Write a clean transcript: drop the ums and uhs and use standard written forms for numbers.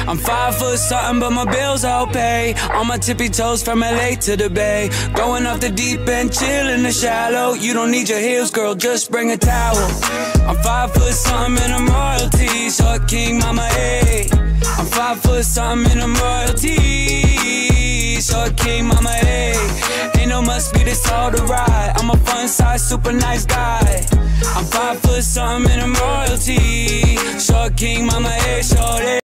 I'm 5 foot something, but my bills all pay. On my tippy toes from LA to the Bay. Going off the deep end, chill in the shallow. You don't need your heels, girl, just bring a towel. I'm 5 foot something and I'm royalty. Short king, mama, ayy. I'm 5 foot something and I'm royalty. Short king, mama, ayy. Ain't no must be this all the ride. I'm a fun size, super nice guy. I'm 5 foot something and I'm royalty. Short king, mama, ayy, short ayy.